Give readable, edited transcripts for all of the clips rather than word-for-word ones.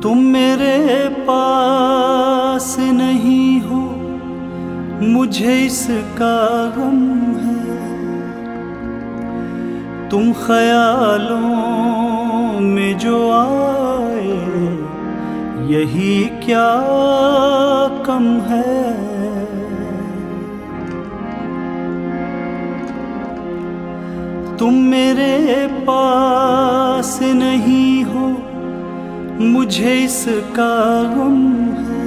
तुम मेरे पास नहीं हो, मुझे इसका गम है। तुम ख्यालों में जो आए, यही क्या कम है। तुम मेरे पास नहीं हो, मुझे इसका गम है।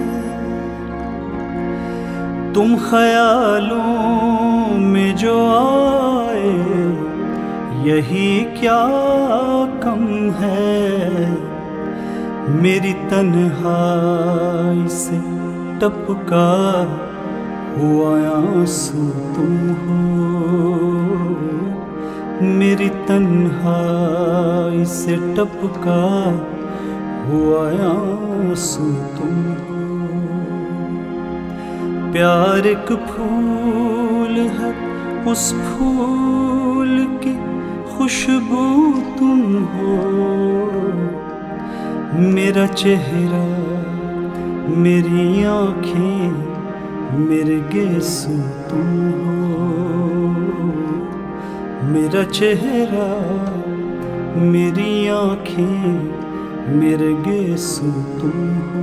तुम ख्यालों में जो आए, यही क्या कम है। मेरी तन्हाई से टपका हुआ आंसू तुम हो। मेरी तन्हाई से टपका हुआ आंसू तुम हो। प्यार एक फूल है, उस फूल की खुशबू तुम हो। मेरा चेहरा, मेरी आँखें, मेरे गेसू तुम हो। मेरा चेहरा, मेरी आँखें, मेरे गेसू तुम हो।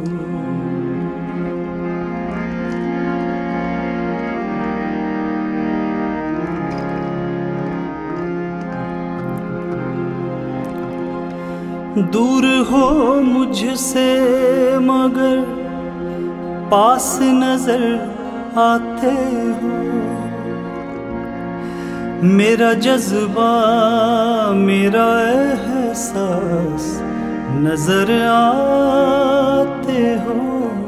दूर हो मुझसे मगर पास नजर आते हो। मेरा जज्बा, मेरा एहसास नजर आते हो।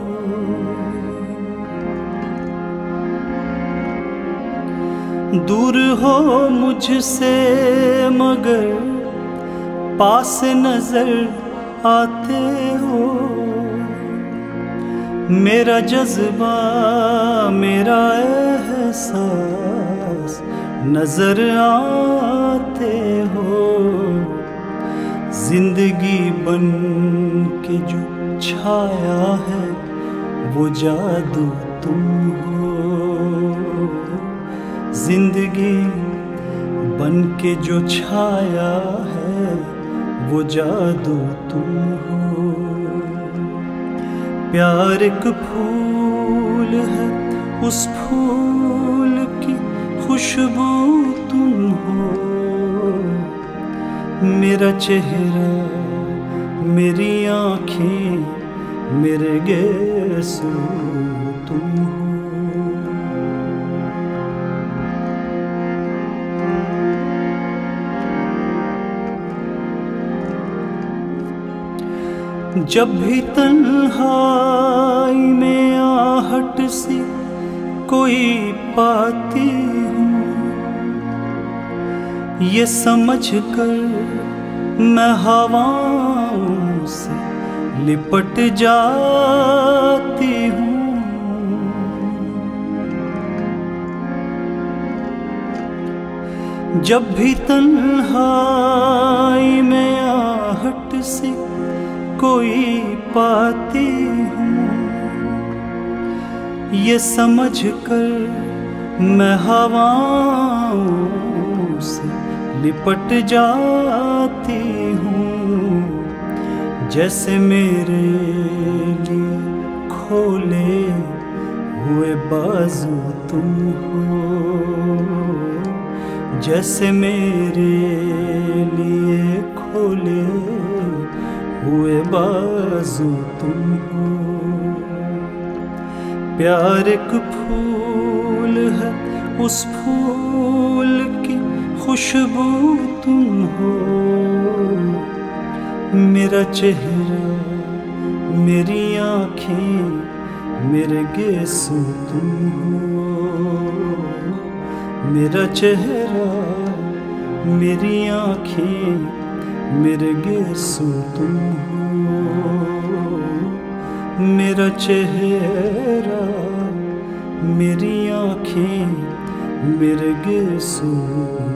दूर हो मुझसे मगर पास नजर आते हो। मेरा जज्बा, मेरा एहसास नजर आते हो। जिंदगी बन के जो छाया है, वो जादू तुम हो। जिंदगी बन के जो छाया है, वो जादू तुम हो। प्यार एक फूल है, उस फूल की खुशबू तुम हो। मेरा चेहरा, मेरी आँखें, मेरे गेसू तुम हो। जब भी तन्हाई में आहट सी कोई पाती हूँ, ये समझ कर मैं हवाओं से लिपट जाती हूँ। जब भी तन्हाई में आहट सी कोई पाती हूँ, ये समझ कर मैं हवाओं से लिपट जाती हूँ। जैसे मेरे लिए खोले हुए बाजू तुम हो। जैसे मेरे लिए खोले हुए बाजू तुम हो। प्यार एक फूल है, उस फूल की खुशबू तुम हो। मेरा चेहरा, मेरी आँखें, मेरे गेसू तुम हो। मेरा चेहरा, मेरी आँखें, मेरे गेसू तुम हो। मेरा चेहरा, मेरी आँखें, मेरे गेसू